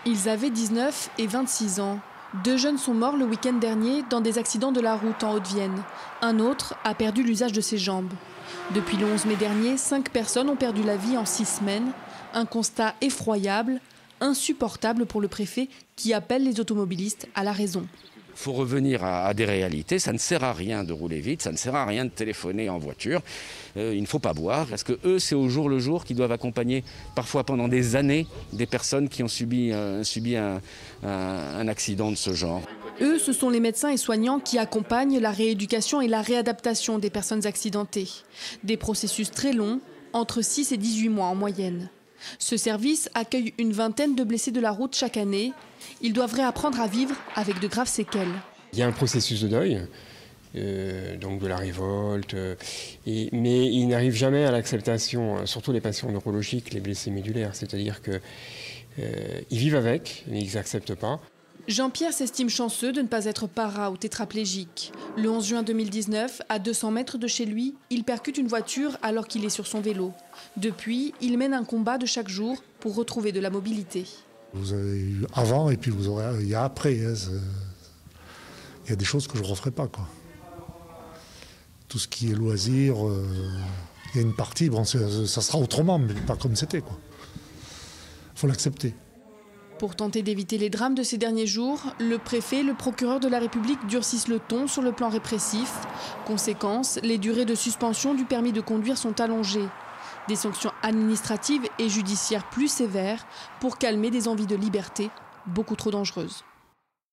Ils avaient 19 et 26 ans. 2 jeunes sont morts le week-end dernier dans des accidents de la route en Haute-Vienne. Un autre a perdu l'usage de ses jambes. Depuis le 11 mai dernier, 5 personnes ont perdu la vie en 6 semaines. Un constat effroyable, insupportable pour le préfet qui appelle les automobilistes à la raison. Il faut revenir à des réalités. Ça ne sert à rien de rouler vite, ça ne sert à rien de téléphoner en voiture. Il ne faut pas boire parce que eux, c'est au jour le jour qu'ils doivent accompagner parfois pendant des années des personnes qui ont subi un accident de ce genre. Eux, ce sont les médecins et soignants qui accompagnent la rééducation et la réadaptation des personnes accidentées. Des processus très longs, entre 6 et 18 mois en moyenne. Ce service accueille une vingtaine de blessés de la route chaque année. Ils doivent réapprendre à vivre avec de graves séquelles. Il y a un processus de deuil, donc de la révolte, mais il n'arrive jamais à l'acceptation, surtout les patients neurologiques, les blessés médulaires. C'est-à-dire qu'ils vivent avec, mais ils n'acceptent pas. Jean-Pierre s'estime chanceux de ne pas être para ou tétraplégique. Le 11 juin 2019, à 200 mètres de chez lui, il percute une voiture alors qu'il est sur son vélo. Depuis, il mène un combat de chaque jour pour retrouver de la mobilité. Vous avez eu avant et puis il y a après. Il y a des choses que je ne referai pas, quoi. Tout ce qui est loisir, il y a une partie, bon, ça sera autrement, mais pas comme c'était, quoi. Il faut l'accepter. Pour tenter d'éviter les drames de ces derniers jours, le préfet et le procureur de la République durcissent le ton sur le plan répressif. Conséquence, les durées de suspension du permis de conduire sont allongées. Des sanctions administratives et judiciaires plus sévères pour calmer des envies de liberté beaucoup trop dangereuses.